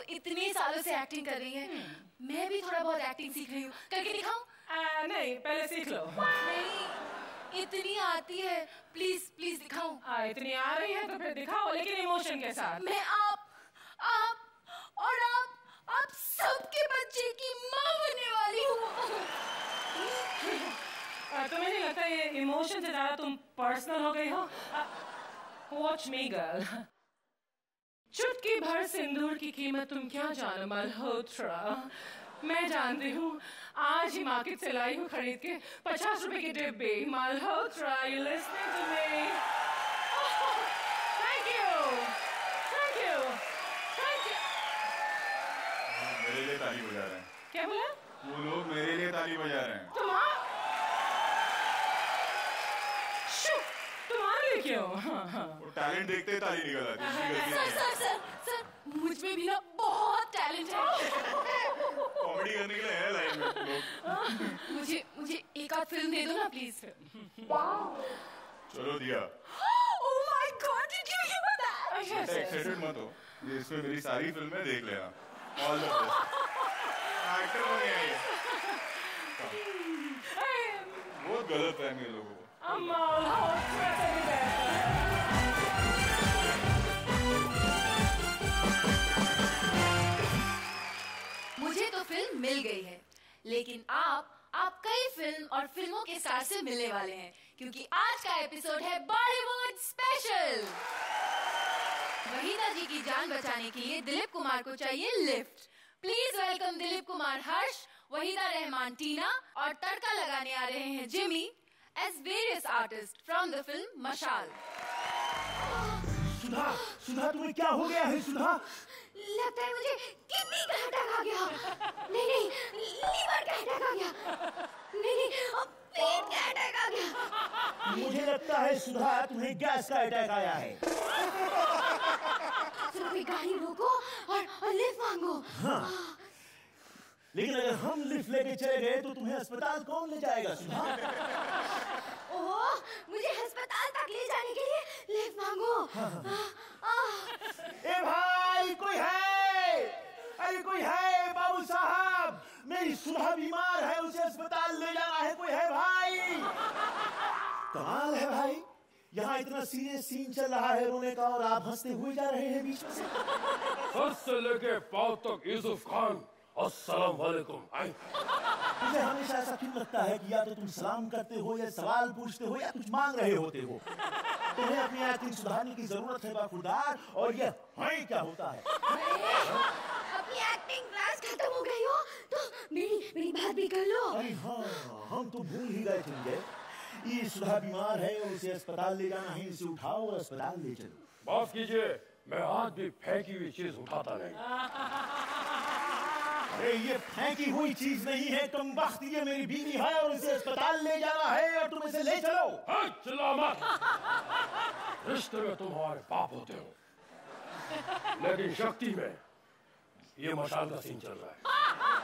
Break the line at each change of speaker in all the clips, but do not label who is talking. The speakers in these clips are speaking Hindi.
इतने सालों से एक्टिंग कर रही हैं, मैं भी थोड़ा बहुत एक्टिंग सीख रही हूँ, करके दिखाऊं?
नहीं, पहले सीख लो।
नहीं, इतनी आती है, प्लीज प्लीज दिखाऊं?
इतनी आ रही है तो फिर दिखाओ, लेकिन इमोशन के साथ।
मैं आप और आप सबके बच्चे की माँ बनने वाली हूँ।
तुम्हें नहीं लगता ये इमोशन से ज्यादा तुम पर्सनल हो गई हो? वॉच मी गर्ल, चुटकी भर सिंदूर की कीमत तुम क्या जानो मल्होत्रा। मैं जानती हूँ, आज ही मार्केट से लाई हूँ खरीद के 50 रुपए के डिब्बे। Malhotra, you listening to me? Thank you, thank you, thank you.
मेरे लिए ताली बजा रहे हैं।
क्या बोला?
वो लोग मेरे लिए ताली बजा रहे हैं। तुम्हारे क्यों? वो टैलेंट देखते ताली निकल आती है।
सर, मुझ में भी ना बहुत टैलेंट है।
कॉमेडी करने के लिए है लाइन में लोग।
मुझे एक आध फिल्म दे दो ना प्लीज।
चलो दिया।
Oh my God, did you hear that?
Excited मत हो, ये इसमें मेरी सारी फिल्में देख लेना। All the best. एक्टर बने हैं ये। बहुत गलत है मेरे लोगों को।
मुझे तो फिल्म मिल गई है, लेकिन आप कई फिल्म और फिल्मों के स्टार से मिलने वाले हैं, क्योंकि आज का एपिसोड है बॉलीवुड स्पेशल। वहीदा जी की जान बचाने के लिए दिलीप कुमार को चाहिए lift. Please welcome Dilip Kumar Harsh, Waheeda Rehman Tina और तड़का लगाने आ रहे हैं Jimmy as various artists from the film मशाल।
सुधा तुम्हें क्या हो गया है सुधा?
लगता है मुझे किडनी का अटैक आ गया। नहीं, लीवर का अटैक आ गया। नहीं, पेट का अटैक आ गया।
मुझे लगता है सुधा तुम्हें गैस का अटैक आया है।
तो गाड़ी रोको और लिफ्ट मांगो।
हाँ। लेकिन अगर हम लिफ्ट लेके चले गए तो तुम्हें अस्पताल कौन ले जाएगा सुधा?
ओह, मुझे अस्पताल तक ले जाने के लिए लिफ्ट मांगो।
ए भाई कोई है? अरे कोई है बाबू साहब, मेरी सुधा बीमार है, उसे अस्पताल ले जाना है, कोई है भाई? कमाल है भाई, यहाँ इतना सीरियस सीन चल रहा है रोने का और आप हंसते हुए जा रहे हैं बीच में से।
सर से लेके पाँव तक यूसुफ खान, अस्सलाम वालेकुम।
मुझे हमेशा ऐसा क्यों लगता है कि या तो तुम सलाम करते हो या सवाल पूछते हो या कुछ मांग रहे होते हो। तुम्हें अपनी एक्टिंग सुधारने की जरूरत है बाखुरदार, और ये हाय क्या होता है?
अपनी एक्टिंग क्लास खत्म हो गई हो तो मेरी बात भी कर लो।
अरे हाँ, हम तो भूल ही गए थे। ये सुधा बीमार है और उसे अस्पताल ले जाना है, इसे उठाओ और अस्पताल ले चलो।
माफ कीजिए, मैं आज भी फेंकी हुई चीज उठाता नहीं।
अरे ये फेंकी हुई चीज नहीं है कमबख्त, ये मेरी बीवी है और इसे अस्पताल ले जाना है और तुम इसे ले चलो।
चिल्ला मत। रिश्ते में तुम हमारे बाप होते हो, लेकिन शक्ति में ये मशाल का सीन चल रहा है।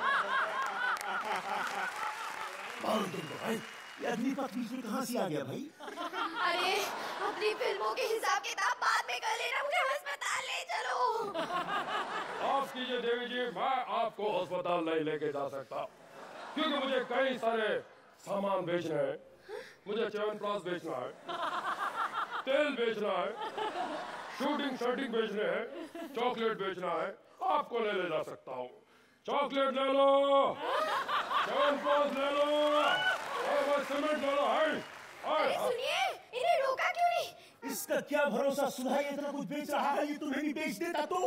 मालूम तुमको भाई, ये अग्निपथ बीच में कहाँ से आ गया भाई?
अरे अपनी फिल्मों के हिसाब किताब बाद में कर लेना, मुझे अस्पताल ले चलो।
माफ कीजिए देवी जी, मैं आपको अस्पताल नहीं लेके जा सकता, क्योंकि मुझे कई सारे सामान बेचने हैं। मुझे च्यवनप्राश बेचना है, तेल बेचना है, शूटिंग बेचने हैं, चॉकलेट बेचना है। आपको ले जा सकता हूँ। चॉकलेट ले लो, च्यवनप्राश ले लो, और सीमेंट ले लो।
अरे सुनिए, इन्हें रोका क्यों नहीं?
इसका क्या भरोसा, सुधा ये इतना कुछ बेच रहा है, ये तुम्हें भी बेच देता तो।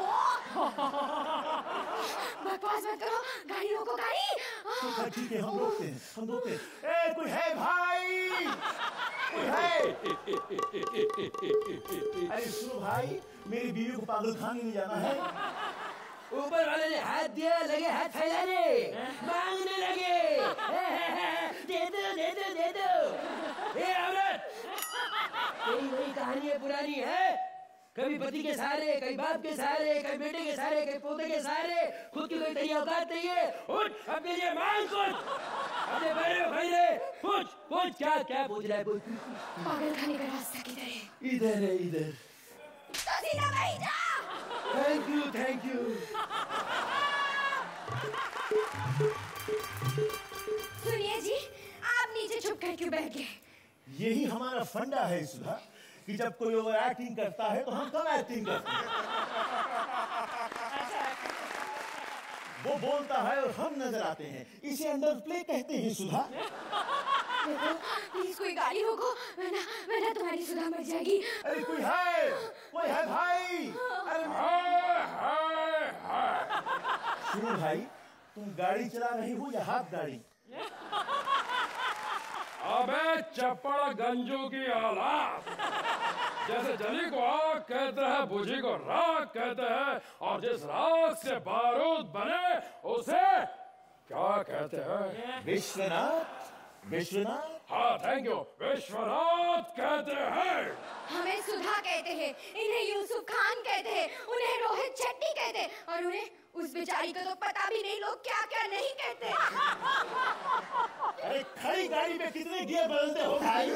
बकवास मत करो, गाड़ी रोको, गाड़ी।
तो ठीक है, हम रोकते हैं। ए कोई है भाई? कोई है? अरे सुनो भाई, मेरी बीवी को पागलखाने में जाना है।
ऊपर वाले ने हाथ दिया, लगे हाथ फैलाने, मांगने लगे। दे दो। ए औरत, तेरी वही कहानी है, पुरानी है। कभी पति के सहारे, कभी बाप के सहारे, कभी बेटे के सहारे, कभी पोते के सहारे, खुद की कोई तेरी औकात नहीं है। उठ, अपने लिए मांग कुछ, अपने पैरों में खड़ी रहे। पूछ क्या पूछ रहा है? पूछ।
पागलखाने का रास्ता किधर है?
इधर है, इधर।
तो सीधा वहीं जा।
Thank you thank you.
सुनिए जी, आप नीचे छुप कर क्यों बैठ गए?
यही हमारा फंडा है सुधा कि जब कोई ओवर एक्टिंग करता है तो हम कम एक्टिंग करते हैं। वो बोलता है और हम नजर आते हैं, इसे अंडर प्ले कहते हैं सुधा।
प्लीज कोई गाली रोको, वरना तुम्हारी सुधा मर जाएगी।
अरे कोई है भाई। अरे सुनो भाई, तुम गाड़ी चला रही हो या हाथ गाड़ी?
अबे चप्पड़ गंजू की औलाद, जैसे जली को आग कहते हैं, बुझी को राख कहते हैं, और जिस राख से बारूद बने उसे क्या कहते हैं?
विश्वनाथ।
हाँ थैंक यू, विश्वनाथ कहते हैं।
हमें सुधा कहते हैं, इन्हें यूसुफ खान कहते हैं, उन्हें रोहित शेट्टी कहते हैं, और उन्हें उस बेचारी को तो पता भी नहीं लोग क्या क्या नहीं कहते।
अरे खड़ी गाड़ी में कितने गियर बदलते हो भाई?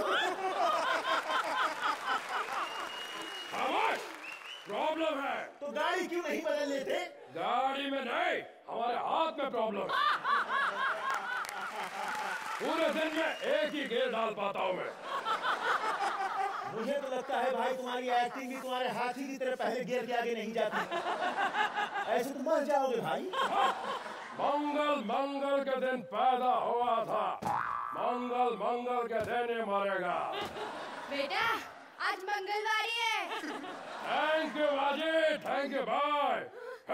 प्रॉब्लम है
तो गाड़ी क्यों नहीं बदल लेते?
गाड़ी में नहीं, हमारे हाथ में प्रॉब्लम है। पूरे दिन में एक ही गियर डाल पाता हूँ मैं।
मुझे तो लगता है भाई तुम्हारी एक्टिंग भी तुम्हारे हाथी की तरह पहले गियर के आगे नहीं जाती। ऐसे तो मर जाओगे भाई।
मंगल के दिन पैदा हुआ था, मंगल के दिन ही मरेगा।
बेटा आज मंगलवारी है।
थैंक यू बाजी, थैंक यू बाय।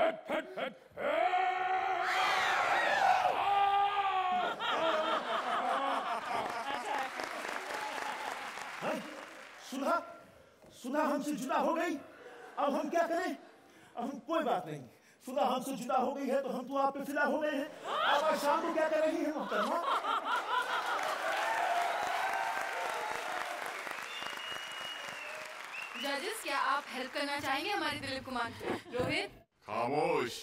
सुधा हमसे जुदा हो गई, अब हम क्या करें? अब हम कोई बात नहीं, सुधा हमसे जुदा हो गई है तो हम तो आप पे फिदा हो गए हैं। अब आज शाम को क्या कर रही है मोहतरमा?
जजेस, क्या आप हेल्प करना चाहेंगे हमारे दिलीप कुमार को? रोहित
खामोश।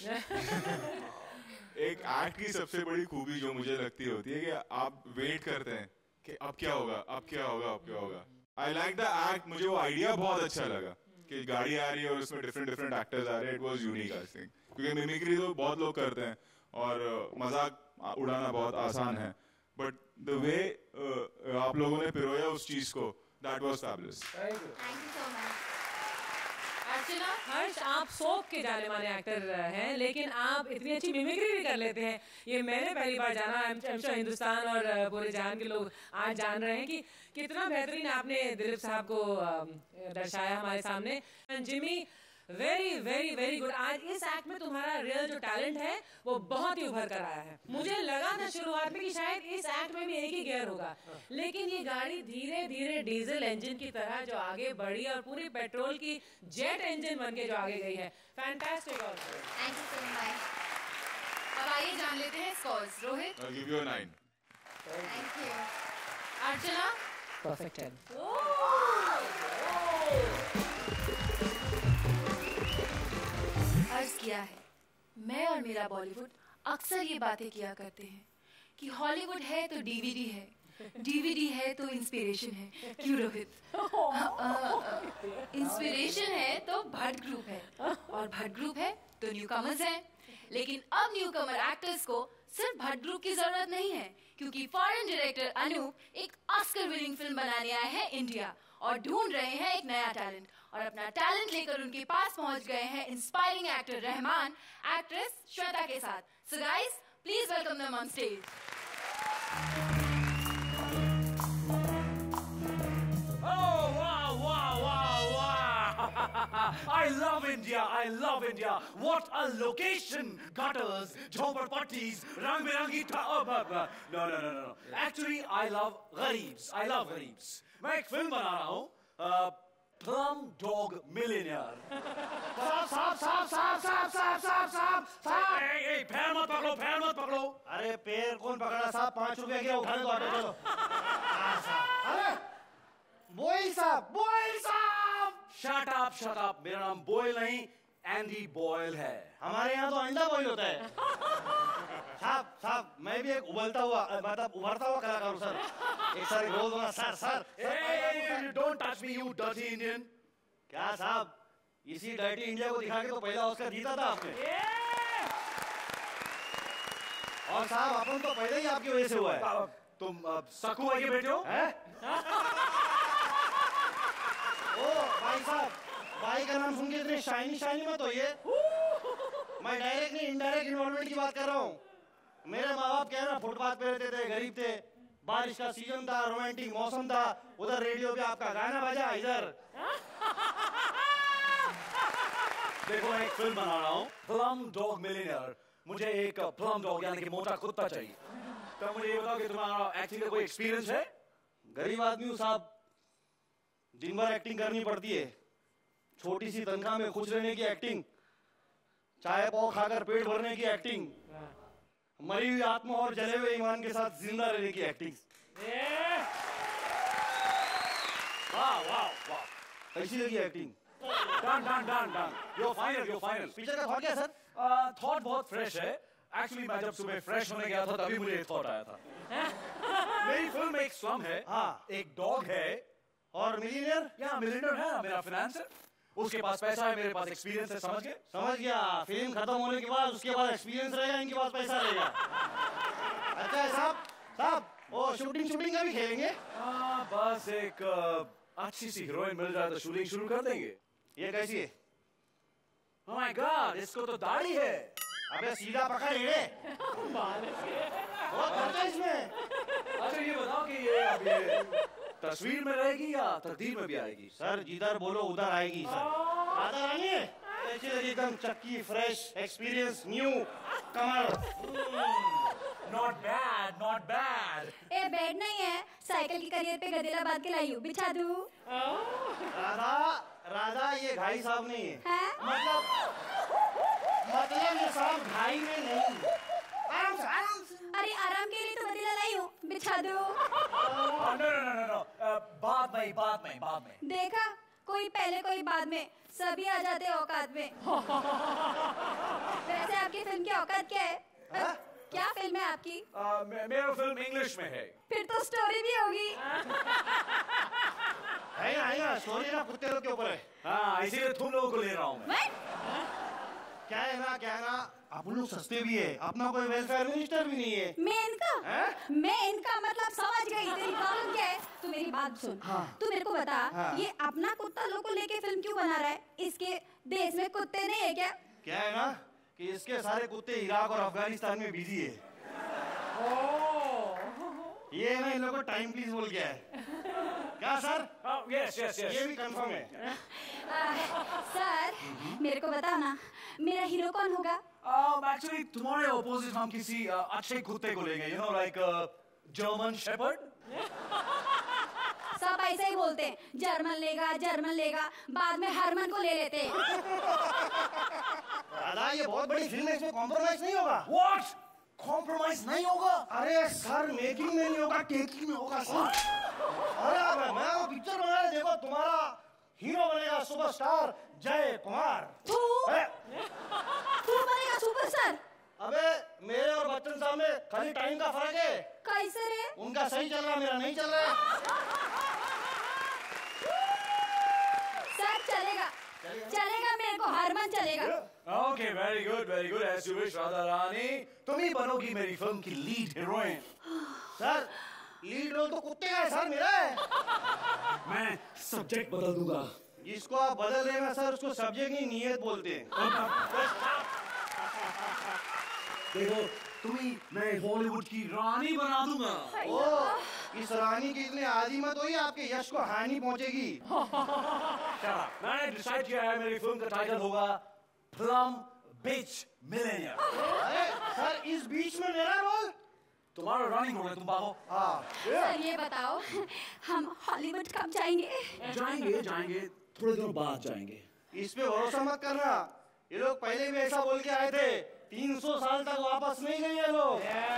एक एक्ट की सबसे बड़ी खूबी जो मुझे लगती होती है कि आप वेट करते हैं कि अब क्या होगा। I like the act. मुझे वो आइडिया बहुत अच्छा लगा कि गाड़ी आ रही है और उसमें डिफरेंट एक्टर्स आ रहे हैं। It was unique I think, क्योंकि मिमिक्री तो बहुत लोग करते हैं और मजाक उड़ाना बहुत आसान है, बट द वे आप लोगों ने पिरोया उस चीज को, that was fabulous.
Thank you so much. Archana,
Harsh, आप सोप के जाने माने एक्टर हैं, लेकिन आप इतनी अच्छी मिमिक्री भी कर लेते हैं, ये मैंने पहली बार जाना। हिंदुस्तान और पूरे जहान के लोग आज जान रहे हैं कि कितना बेहतरीन आपने दिलीप साहब को दर्शाया हमारे सामने। Jimmy, very very very good. आज इस एक्ट में तुम्हारा रियल जो टैलेंट है वो बहुत ही उभर कर आया है। मुझे लगा था शुरुआत में कि शायद इस एक्ट में भी एक ही गियर होगा, लेकिन ये गाड़ी धीरे धीरे डीजल इंजन की तरह जो आगे बढ़ी और पूरी पेट्रोल की जेट इंजन बन के जो आगे गई है। Fantastic.
Thank you so much. अब आइए जान लेते हैं scores. Rohit,
I'll give you a 9.
Thank you. Archana,
perfect 10।
अर्ज किया है, मैं और मेरा बॉलीवुड अक्सर ये बातें किया करते हैं कि हॉलीवुड है तो डीवीडी है, डीवीडी है तो इंस्पिरेशन है। क्यों रोहित? इंस्पिरेशन है तो भट्ट ग्रुप है, और भट्ट ग्रुप है तो न्यूकमर्स हैं। लेकिन अब न्यूकमर एक्टर्स को सिर्फ भट्ट ग्रुप की जरूरत नहीं है, क्योंकि फॉरेन डायरेक्टर अनूप एक ऑस्कर विनिंग फिल्म बनाने आए हैं इंडिया और ढूंढ रहे हैं एक नया टैलेंट, और अपना टैलेंट लेकर उनके पास पहुंच गए हैं inspiring actor Rehman actress Shweta के साथ। So guys, please welcome them on stage.
I love India. I love India. What a location! Gutters, jhopparpattis, rang-birangi No. Actually, I love Ghareebs. I love Ghareebs. मैं एक फिल्म बना रहा हूँ, Plum Dog Millionaire. साहब. ए, पैर मत पकड़ो.
अरे पैर कौन पकड़ा साहब? 5 रुपए के उठाने दो, ऑटो चलो। अरे बोयल साहब।
Shut up. मेरा नाम बोयल नहीं, एंडी बॉयल है.
हमारे यहाँ तो अंडा बॉयल होता है। साहब, मैं भी एक उबलता हुआ कलाकार हूँ सर। एक सारी रोल दूंगा sir.
Hey, don't touch me, you dirty Indian.
क्या साहब? इसी डायटी इंडिया को दिखा के तो पहला ऑस्कर जीता था आपने। और साहब अपन तो पहले ही आपकी वजह से हुआ है।
तुम सकू आगे बैठे हो?
ओ भाई साहब, भाई का नाम सुन के इतने शाइनी मत होइए। मैं डायरेक्ट नहीं इनडायरेक्ट इन्वॉल्वमेंट की बात कर रहा हूँ। मेरे माँ बाप क्या है ना, फुटपाथ पे रहते थे, गरीब थे, बारिश का सीजन था, रोमांटिक मौसम था, उधर रेडियो पे आपका गाना बजा, इधर
देखो एक फिल्म बना रहा हूँ, प्लम डॉग मिलियनेयर। मुझे एक प्लम डॉग यानी कि मोटा कुत्ता चाहिए। तो मुझे ये बताओ कि तुम्हारा एक्टिंग का कोई एक्सपीरियंस है?
गरीब आदमी हूँ साहब, दिन भर एक्टिंग करनी पड़ती है। छोटी सी तनख्वाह में खुश रहने की एक्टिंग, चाय पाव खाकर पेट भरने की एक्टिंग, मरी हुई आत्मा और जले हुए ईमान के साथ जिंदा रहने की एक्टिंग।
वाह वाह वाह,
कैसी लगी acting?
Done. You're final.
Picture का थॉट क्या है सर?
थॉट बहुत फ्रेश है। एक्चुअली मैं जब सुबह फ्रेश होने गया था तभी मुझे थॉट आया था। मेरी फिल्म में एक स्लम है,
हाँ,
एक डॉग है
और मिलियनेयर?
या मिलियनेयर है मेरा फाइनेंसर। उसके पास पैसा है, मेरे पास एक्सपीरियंस है। समझ गए?
समझ गया। फिल्म खत्म होने के बाद उसके बाद एक्सपीरियंस रहेगा, इनके पास पैसा रहेगा। अच्छा है साहब, वो शूटिंग का भी खेलेंगे?
बस एक अच्छी सी हीरोइन मिल जाए तो शूटिंग शुरू कर देंगे।
ये कैसी है?
Oh my God, इसको तो दाढ़ी है।
अबे सीधा पकड़ रे। बहुत खर्चा इसमें।
अच्छा ये बताओ कि ये अब ये तस्वीर में रहेगी या तकदीर में भी आएगी?
सर जिधर बोलो उधर आएगी सर। आता रानी है ऐसी लगी एकदम चक्की, फ्रेश, एक्सपीरियंस, न्यू, कमर।
Not bad.
ए बेड नहीं है, साइकिल की करियर पे गदेला बांध के लाई हूँ, बिछा दूँ?
राधा ये घाई साहब नहीं है।
हैं?
मतलब ये साहब घाई में नहीं। आराम से।
अरे आराम के लिए तो गदेला लाई हूँ, बिछा दूँ?
No. बाद में।
देखा, कोई पहले कोई बाद में, सभी आ जाते हैं औकात में। वैसे आपकी फिल्म की औकात क्या है? क्या फिल्म है आपकी?
मेरा फिल्म इंग्लिश में है।
फिर तो स्टोरी भी होगी।
है ना, स्टोरी ना कुत्ते लोग के ऊपर है।
हाँ, इसीलिए तुम लोगों को ले रहा हूँ मैं।
क्या है ना, आप लोग सस्ते भी है, अपना कोई वेलफेयर मिनिस्टर भी नहीं है।
मैं इनका मतलब समझ गई। तेरी प्रॉब्लम क्या है? तू मेरी बात सुन। तू मेरे को बता, ये अपना कुत्ता लोग को लेके फिल्म क्यों बना रहा है? इसके देश में कुत्ते नहीं है क्या?
क्या है ना कि इसके सारे कुत्ते इराक और अफगानिस्तान में बिजी है। ये ना इन लोगों को टाइम प्लीज बोल गया है। क्या सर?
यस।
ये भी कंफर्म है।
सर मेरे को बताओ ना, मेरा हीरो कौन होगा?
एक्चुअली तुम्हारे ऑपोजिट हम किसी अच्छे कुत्ते को लेंगे, you know like German shepherd.
सब ऐसे ही बोलते हैं, जर्मन लेगा, बाद में हरमन को ले लेते हैं।
दादा ये बहुत बड़ी फिल्म है, इसमें कॉम्प्रोमाइज नहीं होगा।
What? कॉम्प्रोमाइज नहीं होगा?
अरे सर मेकिंग में नहीं होगा, टेकिंग में होगा सर। अरे मैं वो पिक्चर बना रहा, देखो तुम्हारा हीरो बनेगा सुपरस्टार जय कुमार।
तू बनेगा सुपरस्टार?
अबे मेरे और बच्चन साहब में खाली टाइम का फर्क है।
कैसे रे?
उनका सही चल रहा, मेरा नहीं चल रहा।
सर चलेगा, मेरे को हरमन चलेगा।
Okay, very good. As you wish Radha Rani, तुम ही बनोगी मेरी फिल्म की lead heroine.
Sir lead role तो कुत्ते का है सर, मेरा है।
मैं सब्जेक्ट बदल दूंगा।
जिसको आप बदल रहे हैं सर, उसको सब्जेक्ट नहीं नियत बोलते हैं।
देखो तुम्हें मैं हॉलीवुड की रानी बना दूंगा।
ओ, इस रानी की इतने आदी मत होइए, आपके यश को हानि पहुंचेगी।
मैंने डिसाइड किया है, मेरी फिल्म का टाइटल होगा प्लम बीच मिलेनियर।
अरे सर इस बीच में मेरा रोल?
तुम्हारा रनिंग रोल है, तुम भागो।
सर ये बताओ, हम हॉलीवुड कब जाएंगे?
जाएंगे थोड़े दिनों बाद जाएंगे।
इस पे भरोसा मत करना, ये लोग पहले भी ऐसा बोल के आए थे, 300 साल तक वापस नहीं गए ये लोग।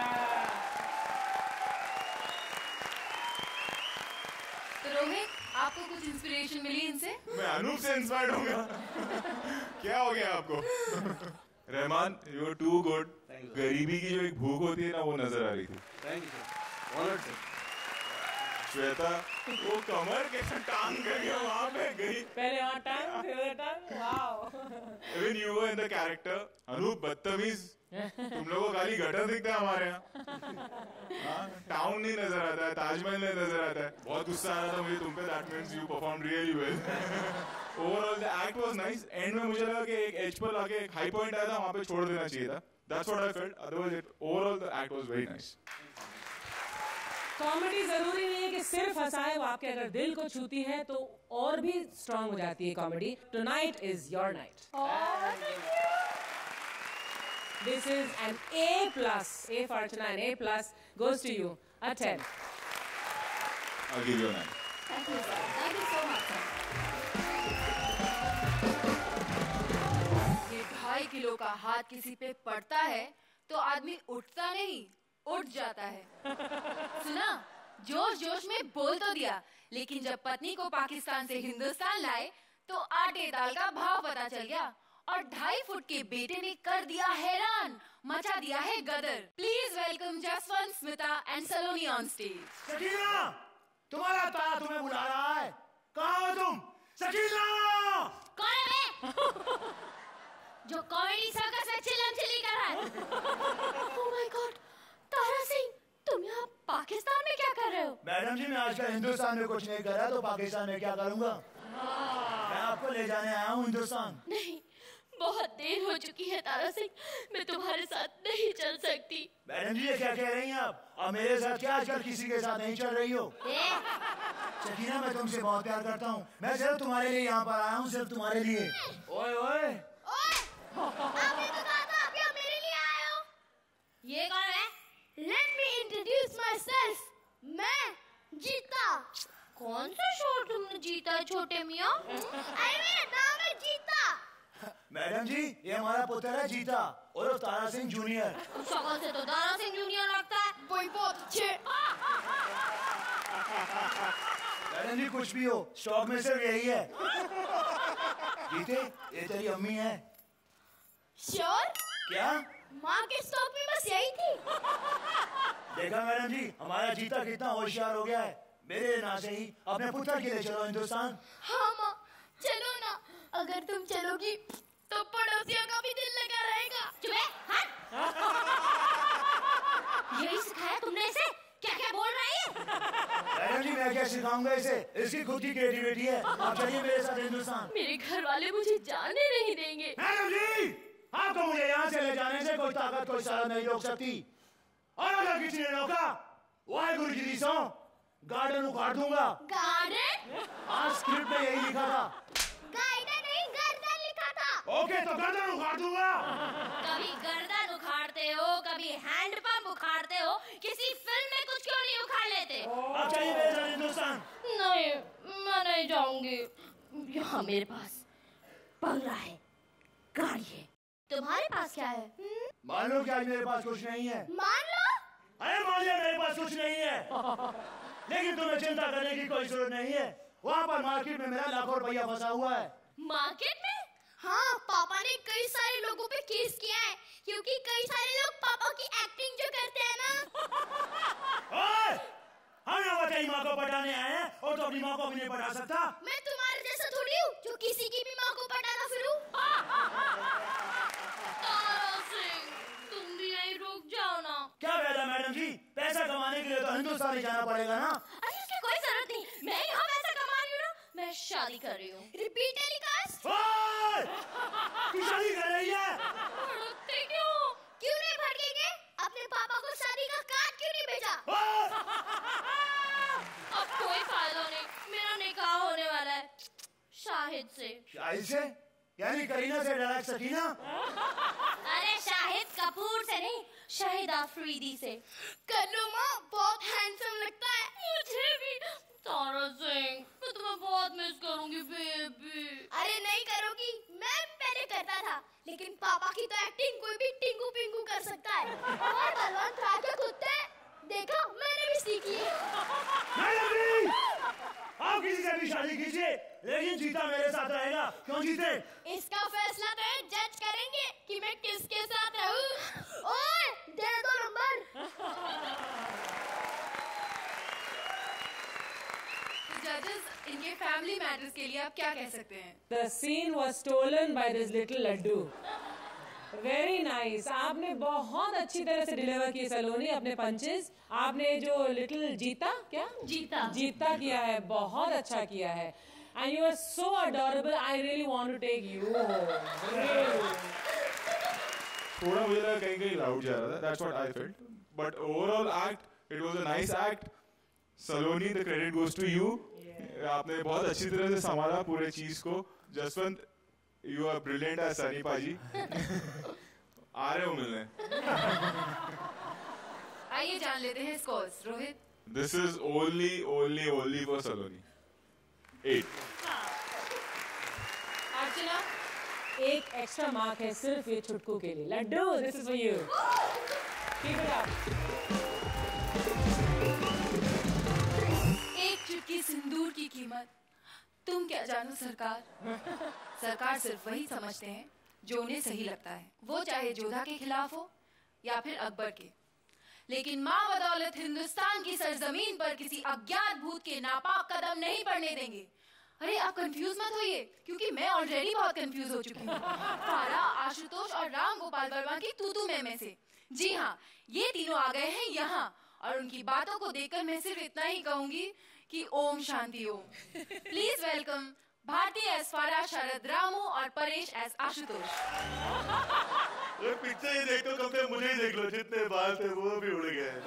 तो रोहित, आपको कुछ इंस्पिरेशन मिली इनसे?
मैं अनूप से इंस्पायर्ड होगा। क्या हो गया आपको? Rehman, you are too good. गरीबी की जो एक भूख होती है ना, वो नजर आ रही थी।
Thank you sir. Honoured sir.
Shweta वो कमर कैसे टांग करके वहां पे गई.
पहले यहाँ टांग फिर उधर टांग. Wow.
Even you were in the character. Anoop बदतमीज. तुम लोगों को खाली गटर दिखता है हमारे यहाँ. टाउन नहीं नजर आता है, ताजमहल नहीं नजर आता है. बहुत गुस्सा आ रहा था मुझे तुम पे. That means you performed really well. Overall the act was nice. End में मुझे लगा कि एक एज पर आके एक हाई पॉइंट आया था, वहाँ पे छोड़ देना चाहिए था. That's what I felt. Otherwise, overall the act was very nice.
Comedy जरूरी नहीं है कि सिर्फ हंसाए, वो आपके अगर दिल को छूती है तो और भी स्ट्रांग हो जाती है comedy. Tonight is your night. This is an A+. A for Archana, an A+ goes to you. A 10.
I'll give you a 9.
Thank you, sir. Thank you so much, sir. ये 2.5 किलो का हाथ किसी पे पड़ता है तो आदमी उठता नहीं, उठ जाता है. सुना, जोश जोश में बोल तो दिया, लेकिन जब पत्नी को पाकिस्तान से हिंदुस्तान लाए तो आटे दाल का भाव पता चल गया और 2.5 फुट के बेटे ने कर दिया हैरान, मचा दिया है गदर. Please welcome Jaswant, Smita and Saloni on stage.
Sakina, तुम्हारा ताया तुम्हें बुला रहा है. कहाँ हो तुम? सकीना!
कौन है मैं? जो कॉमेडी सर्कस में चिल्लम-चिल्ली कर रहा है. Oh my God, Tara Singh, तुम यहाँ पाकिस्तान में क्या कर रहे हो?
मैडम जी, मैं आजकल हिंदुस्तान में कुछ नहीं कर रहा तो पाकिस्तान में क्या करूँगा? मैं आपको ले जाने आया हूँ हिंदुस्तान.
नहीं, बहुत देर हो चुकी है तारा सिंह, मैं तुम्हारे साथ नहीं चल सकती.
मैडम जी, ये क्या कह रही हैं आप? अब मेरे साथ क्या आजकल किसी के साथ नहीं चल रही हो? सकीना, मैं तुमसे बहुत प्यार करता हूँ. मैं सिर्फ तुम्हारे लिए यहाँ पर आया हूँ, सिर्फ तुम्हारे लिए. ओए ओए,
आपने तो कहा था कि आप मेरे लिए आए हो. ये कौन है? Let me introduce myself. मैं जीता. कौन सा शोर तुमने जीता है छोटे मियाँ? अरे मेरा नाम है जीता.
मैडम जी, ये हमारा पुत्र है जीता और तारा सिंह जूनियर.
शक्ल से तो तारा सिंह जूनियर लगता है. कोई बहुत अच्छे.
मैडम जी, कुछ भी हो, स्टॉक में सिर्फ यही है. जीते, ये तेरी अम्मी है.
श्योर?
क्या?
माँ के स्टॉक में बस यही थी.
देखा मैडम जी, हमारा जीता कितना होशियार हो गया है. मेरे ना से ही अपने पुत्र के लिए चलो हिंदुस्तान.
हाँ माँ, चलो ना. अगर तुम चलोगी तो पड़ोसियों का भी दिल लगा रहेगा. यही सिखाया तुमने इसे? क्या क्या बोल रही है?
मैडम जी, मैं क्या सिखाऊंगा इसे? इसकी खुद की क्रिएटिविटी है. आप चलिए मेरे साथ हिंदुस्तान.
मेरे घर वाले मुझे जाने नहीं देंगे.
मैडम जी, आपको मुझे यहाँ से ले जाने से कोई ताकत, कोई सारा नहीं रोक सकती. और अगर किसी ने रोका, वाहेगुरु जी दी सौ, गार्डन उखाड़ दूंगा.
गार्डन?
आज स्क्रिप्ट में यही लिखा था.
गार्डन नहीं, गर्दन लिखा था.
ओके, तो गर्दन उखाड़ दूंगा.
कभी गर्दन उखाड़ते हो, कभी हैंडपंप उखाड़ते हो, किसी फिल्म में कुछ क्यों नहीं उखाड़ लेते?
अब चाहिए मेरे साथ हिंदुस्तान.
नहीं, मैं नहीं जाऊंगी. यहाँ मेरे पास बंगला है, गाड़ी है. तुम्हारे पास क्या है?
मान लो कि आज मेरे पास कुछ नहीं है.
मान लो.
अरे मान लिया मेरे पास कुछ नहीं है. लेकिन तुम्हें चिंता करने की कोई जरूरत नहीं है. वहाँ पर मार्केट में मेरा लाखों रुपया फंसा हुआ है.
मार्केट में? हाँ, पापा ने कई सारे लोगों पे केस किया है क्योंकि कई सारे लोग पापा की एक्टिंग जो करते हैं ना.
ओए, हम यहाँ पर तेरी माँ को पटाने आए हैं और तो अपनी माँ को भी नहीं पटा सकता.
मैं तुम्हारे जैसा थोड़ी हूँ जो किसी की भी माँ को पटाना फिरूं. तारा सिंह, तुम भी यहीं रुक जाओ ना.
क्या फायदा मैडम जी? पैसा कमाने के लिए तो हिंदुस्तान ही जाना पड़ेगा ना.
अरे उसकी कोई जरूरत नहीं. मैं यहाँ पैसा कमा रही हूँ ना. मैं शादी कर रही हूँ. Repeat telecast.
तू शादी कर रही है?
भड़कते क्यों? क्यों नहीं भड़केंगे? अपने पापा को शादी का कार्ड क्यों नहीं भेजा? अब कोई फायदा नहीं. मेरा निकाह होने वाला है शाहिद से.
शाहिद से? यानी करीना से डायरेक्ट सकीना?
अरे शाहिद कपूर से नहीं, शाहिद आफरीदी से. कर लो माँ, बहुत हैंडसम लगता है. मुझे भी. तारा सिंह, मैं तुम्हें बहुत मिस करूंगी बेबी. अरे नहीं करोगी, मैं पहले करता था, लेकिन पापा की तो एक्टिंग कोई भी टिंकू पिंकू कर सकता है. और बलवंत राजा कुत्ते, देखो मैंने भी सीखी है.
आप किसी से भी शादी कीजिए, लेकिन जीता मेरे साथ रहेगा. क्यों जीते?
इसका फैसला तो जज करेंगे कि मैं किसके साथ रहूं. ओए, दे दो नंबर. फैमिली मैटर्स के लिए आप क्या कह सकते हैं?
The scene was stolen by this little laddu. Very nice. आपने बहुत अच्छी तरह से डिलीवर की सलोनी अपने पंचेस. आपने जो लिटिल जीता किया है, बहुत अच्छा किया है. And you are so adorable. I really want to take you home. Really.
थोड़ा मुझे लगा कहीं लाउड जा रहा था. That's what I felt. But overall act, it was a nice act. Saloni, the credit goes to you. आपने बहुत अच्छी तरह से संभाला पूरे चीज को. Jaswant, you are brilliant as Sunny पाजी. आ रहे हो मिलने.
आइए जान लेते हैं scores. Rohit.
This is only for Saloni. 8.
Archana.
एक एक्स्ट्रा मार्क है सिर्फ ये छुटकू के लिए. Laddu, this is for you. Keep it up.
एक चुटकी सिंदूर की कीमत तुम क्या जानो सरकार. सरकार सिर्फ वही समझते हैं जो उन्हें सही लगता है, वो चाहे जोधा के खिलाफ हो या फिर अकबर के. लेकिन माँ बदौलत हिंदुस्तान की सरजमीन पर किसी अज्ञात भूत के नापाक कदम नहीं पड़ने देंगे. अरे आप कंफ्यूज मत होइए, क्योंकि मैं ऑलरेडी बहुत कंफ्यूज हो चुकी हूँ. फारा, आशुतोष और राम गोपाल वर्मा की तू मैं से. जी हाँ, ये तीनों आ गए हैं यहाँ, और उनकी बातों को देखकर मैं सिर्फ इतना ही कहूंगी कि Om Shanti Om. Please welcome Bharti as Farah, Sharad Ramu और परेश एस आशुतोष.
ये पिक्चर ही देख तो कम से मुझे ही देख लो, जितने बाल थे वो भी उड़ गए.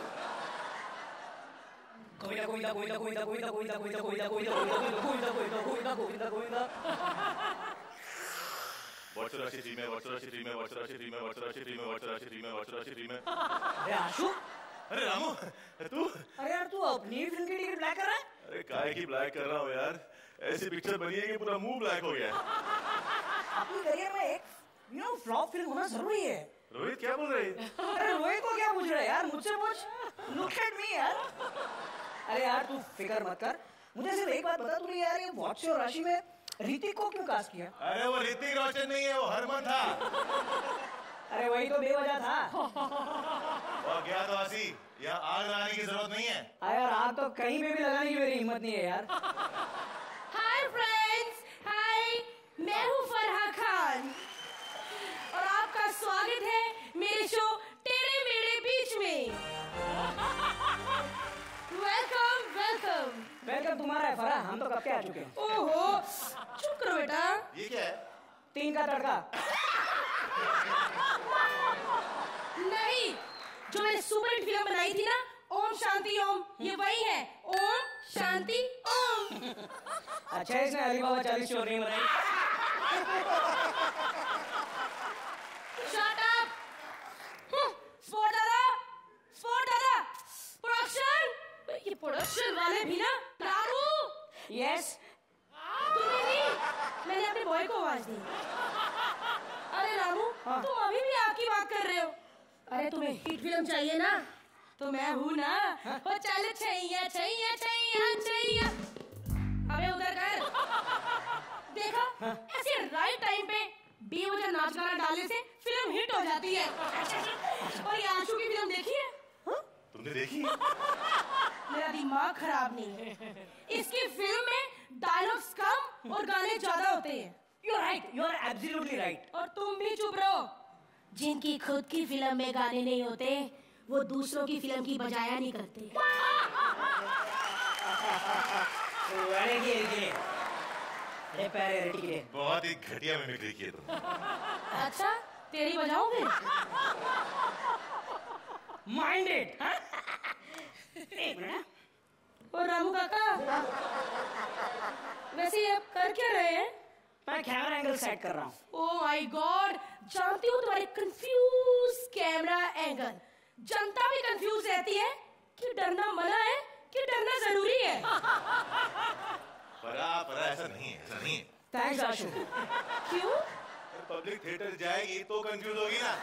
अरे आशु,
अरे रामू, तू?
अरे यार तू अपनी फिल्म की टिकट ब्लैक कर रहा है?
अरे काहे की ब्लैक कर रहा हूँ यार. ऐसी पिक्चर बनी है कि पूरा मुंह ब्लैक हो गया.
अपनी करियर में एक फ्लॉप फिल्म होना जरूरी है.
रोहित क्या बोल रहे हैं?
अरे रोहित को क्या पूछ रहा है यार, मुझसे पूछ. लुक एट मी यार. अरे यार तू फिक्र मत कर, मुझे सिर्फ एक बात बता, तूने यार ये वॉच और राशि में ऋतिक को क्यों कास्ट किया?
अरे वो ऋतिक रोशन नहीं है, वो हरमन था.
अरे वही तो बेवजह था.
और क्या तो आसी, यहाँ आग लगाने की जरूरत नहीं है.
यार आग तो कहीं पे भी लगाने की मेरी हिम्मत नहीं है यार.
हाय फ्रेंड्स, हाय, मैं हूँ फरहा खान और आपका स्वागत है मेरे शो टेढ़े मेढ़े बीच में.
वेलकम तुम्हारा है फरहा, हम तो कब के आ चुके हैं.
ओहो, चुप करो बेटा.
ये क्या है?
3 का तड़का.
नहीं, जो मैंने सुपर हिट फिल्म बनाई थी ना, ओम शांति ओम, ये वही है. ओम शांति ओम.
अच्छा इसने अलीबाबा 40 चोर नहीं बनाई.
Shut up! स्पोर्ट दादा, प्रोडक्शन. ये प्रोडक्शन वाले भी ना. रामू.
यस.
तुम्हें नहीं, मैंने अपने बॉय को आवाज दी. अरे रामू, तुम अभी भी आपकी बात कर रहे हो. अरे तुम्हें हिट फिल्म चाहिए ना, तो मैं हूँ ना. वो चल छैया छैया छैया छैया. अबे उधर कर. देखा, ऐसे राइट टाइम पे बेवजह नाच गाना डालने से फिल्म हिट हो जाती है. और ये आशु की फिल्म देखी है?
तुमने देखी?
मेरा दिमाग खराब नहीं है. इसकी फिल्म में डायलॉग्स कम और गाने ज्यादा होते हैं.
You are right, you are absolutely right.
और तुम भी चुप रहो. जिनकी खुद की फिल्म में गाने नहीं होते, वो दूसरों की फिल्म की बजाया नहीं करते.
बहुत ही घटिया मिमिक्री की है तुम.
अच्छा, तेरी बजाओ फिर.
माइंडेड. एक मिनट.
और रामू काका, वैसे ये आप कर क्या रहे हैं?
मैं कैमरा एंगल सेट कर रहा हूँ.
ओह माय गॉड, जानती हूँ तुम्हारे कंफ्यूज कैमरा एंगल. जनता भी कंफ्यूज रहती है कि डरना मना है कि डरना जरूरी है.
परा ऐसा नहीं है, ऐसा नहीं है.
थैंक्स आशु.
क्यों?
पब्लिक थिएटर जाएगी तो कंफ्यूज होगी ना.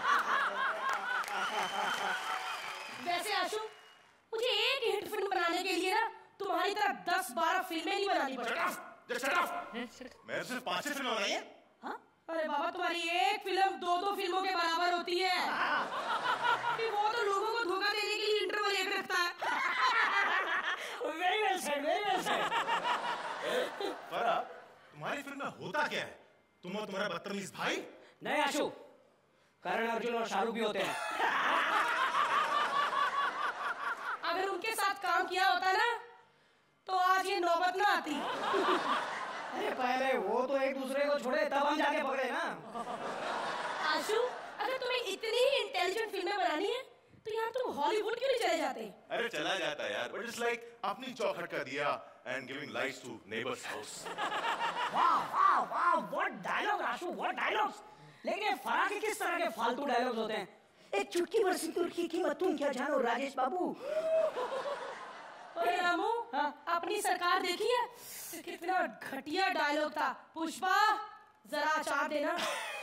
वैसे आशु, मुझे एक हिट फिल्म बनाने के लिए ना तुम्हारी तरह 10-12 फिल्में नहीं बनानी पड़ती.
मैं सिर्फ 5 फिल्म बनाई है.
हाँ? अरे बाबा, तुम्हारी एक फिल्म 2-2 फिल्मों के बराबर होती है. कि वो तो लोगों को धोखा देने के लिए इंटरवल एक रखता है.
Very well said, very well said.
Farah, तुम्हारी फिल्म में होता क्या है? तुम और तुम्हारा बदतमीज भाई?
नहीं आशु, करण अर्जुन और शाहरुख भी होते हैं।
अगर उनके साथ काम किया होता ना तो आज ये नौबत ना आती।
अरे पहले वो तो एक दूसरे को छोड़े तब हम जाके पकड़े ना।
आशु, अगर तुम्हें इतनी ही इंटेलिजेंट फिल्में बनानी है तो यार तुम हॉलीवुड क्यों नहीं चले जाते?
अरे चला जाता यार, but it's like अपनी चौखट का दिया and giving lights to neighbor's house.
वाह वाह वाह, what dialogue Ashu, what dialogues। लेकिन ये फराह के किस तरह के फालतू डायलॉग्स होते हैं? एक चुटकी भर सिंदूर की कीमत तुम क्या जानो राजेश बाबू।
अरे रामू, अपनी सरकार देखी है? कितना घटिया डायलॉग था। पुष्पा, जरा अचार देना।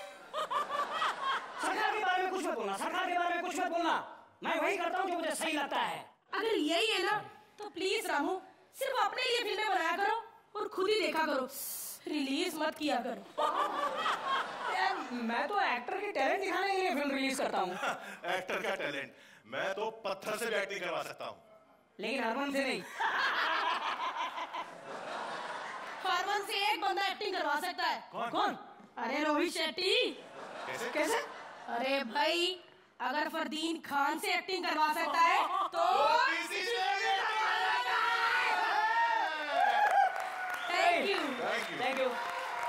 सरकार के बारे में कुछ मत बोलना, सरकार के बारे में कुछ मत बोलना। मैं वही करता हूँ जो मुझे सही लगता है।
अगर यही है ना तो प्लीज रामू, सिर्फ अपने लिए फिल्में बनाया करो और खुद ही देखा करो, रिलीज मत किया करो।
यार मैं तो एक्टर की टैलेंट दिखाने के लिए फिल्म रिलीज करता हूँ।
एक्टर का टैलेंट? मैं तो पत्थर से भी एक्टिंग करवा सकता हूँ,
लेकिन हरमन से नहीं।
हरमन से एक बंदा एक्टिंग करवा सकता है।
कौन?
अरे रोहित शेट्टी।
कैसे?
कैसे?
अरे भाई, अगर फरदीन खान से एक्टिंग करवा सकता है तो thank you.
Thank you.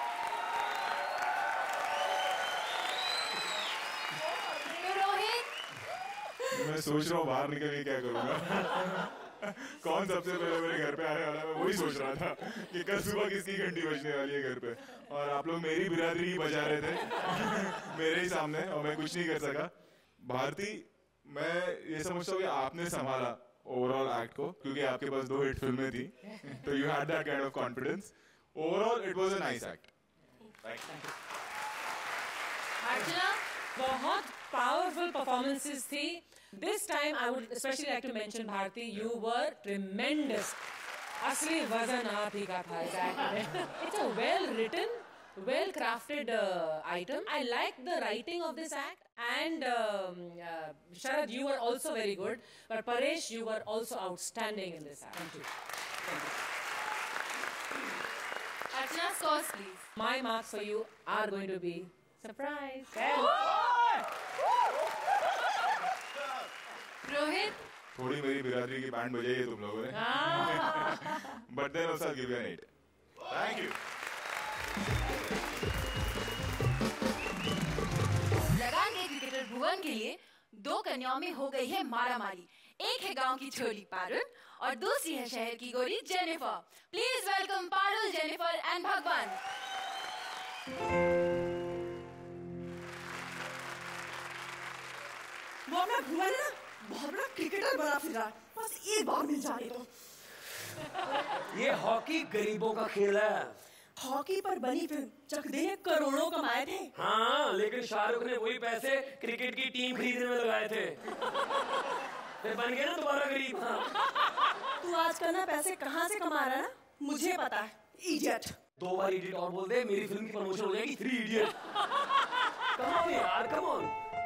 Rohit,
मैं सोच रहा हूँ बाहर निकल के क्या करूँगा। कौन सबसे पहले मेरे घर पे आने वाला है, मैं वही सोच रहा था कि कल सुबह किसकी घंटी बजने वाली है घर पे, और आप लोग मेरी बिरादरी ही बजा रहे थे मेरे ही सामने, और मैं कुछ नहीं कर सका। भारती, मैं ये समझता हूँ कि आपने संभाला ओवरऑल एक्ट को, क्योंकि आपके पास 2 हिट फिल्में थी, तो you had that kind of confidence. Overall it was a nice act.
Archana,
बहुत पावरफुल परफॉर्मेंसेस थी। This time I would especially like to mention Bharti, you were tremendous. असली वजन आप ही का था इस act में। It's a well written, well crafted item. I like the writing of this act, and Sharad, you were also very good. But Paresh, you were also outstanding in this act. Thank you.
Archana, scores please.
My marks for you are going to be surprise.
Rohit,
थोड़ी मेरी बिरादरी की बैंड बजाई है तुम लोगों ने, but then also give you an 8।
Thank you.
Lagaan के क्रिकेटर भुवन के लिए 2 कन्याओं में हो गई है मारामारी। एक है गांव की छोरी पारुल और दूसरी है शहर की गोरी Jennifer. Please welcome Parul, Jennifer and Bhagwan.
वो अपना भुवन है ना, बहुत बड़ा क्रिकेटर बना फिर रहा है, बस एक बार मिल जाए तो।
ये हॉकी गरीबों का खेल है।
हॉकी पर बनी फिल्म चकदे ने करोड़ों कमाए थे।
हाँ, लेकिन शाहरुख ने वही पैसे क्रिकेट की टीम खरीदने में लगाए थे। फिर बन गए ना दोबारा गरीब। हाँ।
तू आजकल ना पैसे कहाँ से कमा रहा है ना, मुझे पता है। इडियट।
2 बार इडियट और बोल दे, मेरी फिल्म की प्रमोशन हो जाएगी। 3 इडियट। कम ऑन यार, कम ऑन।